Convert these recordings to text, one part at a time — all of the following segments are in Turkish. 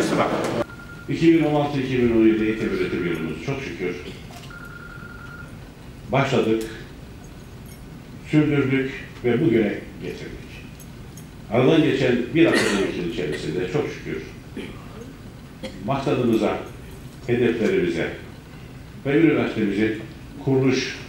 Üniversitesi var. 2016-2017 eğitim öğretim yılımız çok şükür başladık, sürdürdük ve bugüne getirdik. Aradan geçen bir akademik yıl içerisinde çok şükür maksadımıza, hedeflerimize ve üniversitemizin kuruluş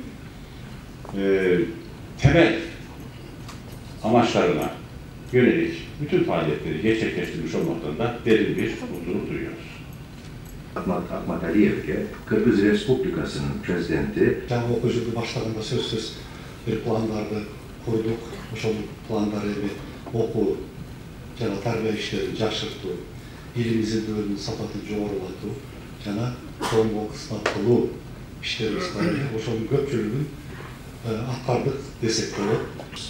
temel amaçlarına yönelik bütün faaliyetleri gerçekleştirmiş olmaktan da derin bir mutluluk duyuyoruz. Ahmet Aliyev'e Kırgız Respublikası'nın prezidenti. Жаңы оқу жылы баштаганда сөзсүз bir пландарды курдук. Ошол пландар эми окуу жана тарбия иштерин жакшыртуу, илим изилдөөнүн сапатын жогорулатуу жана коомго кызмат кылуу иштерибиз бар. Ошонун көпчүлүгүн аткардык десек болот.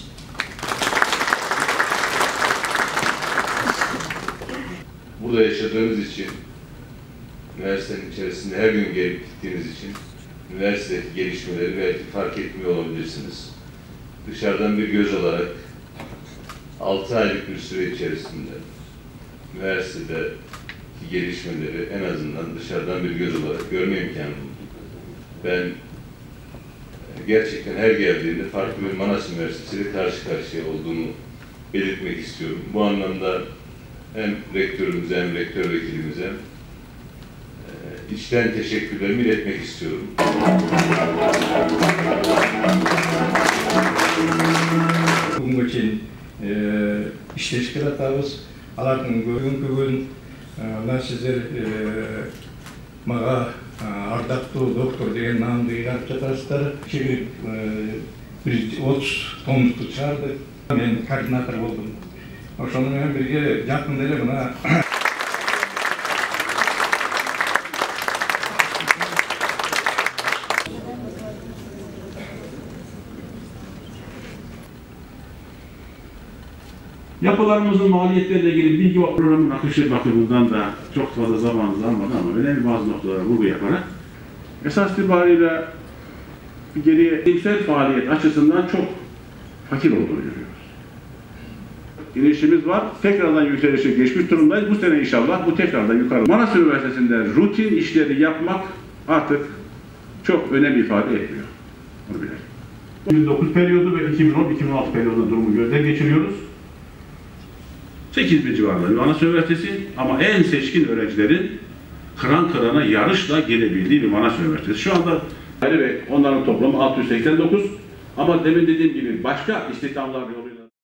Burada yaşadığınız için, üniversitenin içerisinde her gün gelip gittiğiniz için üniversitedeki gelişmeleri belki fark etmiyor olabilirsiniz. Dışarıdan bir göz olarak 6 aylık bir süre içerisinde üniversitedeki gelişmeleri en azından dışarıdan bir göz olarak görme imkanı buldum. Ben gerçekten her geldiğimde farklı bir Manas Üniversitesi ile karşı karşıya olduğumu belirtmek istiyorum. Bu anlamda hem rektörümüze hem rektör vekilimize içten teşekkürlerimi iletmek istiyorum. Бүгүнкү чейин иштешке жатабыз. Алардын көбүн мына сиздер мага ардактуу доктор деген наамды ыйлап жатасыздар. Чегирип 30 томдукту чыгардык. Мен координатор болдум. Ошону менен бирге жакында эле мына Yapılarımızın maliyetleriyle ilgili bilgi ve programın akışı bakımından da çok fazla zamanımız almadı ama önemli bazı noktalara vurgu yaparak esas itibariyle geriye bilimsel faaliyet açısından çok fakir olduğunu görüyoruz. İnişimiz var, tekrardan yükselişe geçmiş durumdayız. Bu sene inşallah bu tekrardan yukarı. Manas Üniversitesi'nde rutin işleri yapmak artık çok önem ifade etmiyor. Bunu bilelim. 2009 periyodu ve 2010-2016 periyodu durumu gözden geçiriyoruz. 8.000 civarında Manas Üniversitesi ama en seçkin öğrencilerin kıran kırana yarışla gelebildiği bir Manas Üniversitesi. Şu anda ve onların toplamı 689 ama demin dediğim gibi başka istihdamlar yoluyla